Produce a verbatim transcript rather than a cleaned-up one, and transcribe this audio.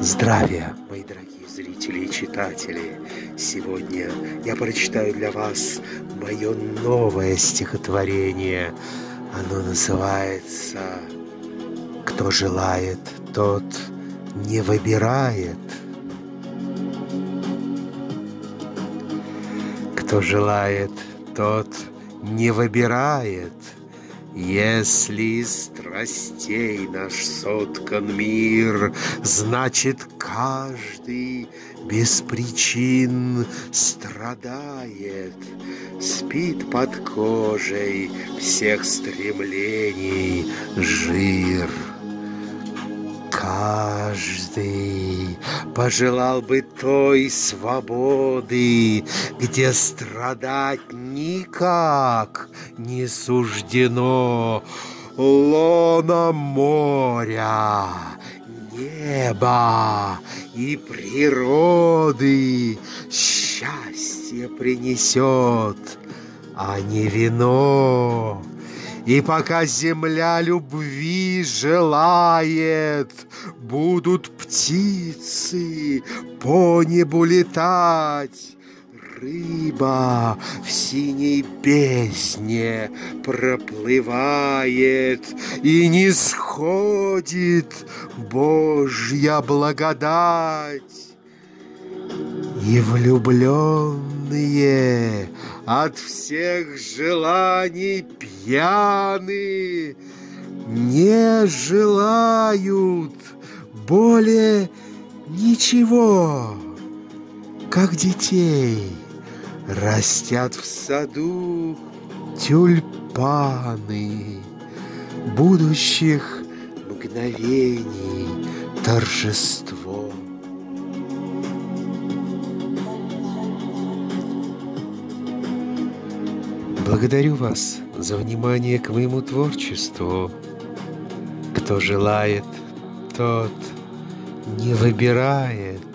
Здравия, мои дорогие зрители и читатели! Сегодня я прочитаю для вас мое новое стихотворение. Оно называется «Кто желает, тот не выбирает». Кто желает, тот не выбирает. Если из страстей наш соткан мир, значит, каждый без причин страдает. Спит под кожей всех стремлений жир. Каждый пожелал бы той свободы, где страдать никак не суждено. Лона моря, неба и природы счастье принесет, а не вино. И пока земля любви желает, будут птицы по небу летать. Рыба в синей бездне проплывает, и не сходит Божья благодать. И влюбленные от всех желаний пьяны, не желают более ничего, как детей растят в саду тюльпаны будущих мгновений торжество. Благодарю вас за внимание к моему творчеству. Кто желает, тот не выбирает.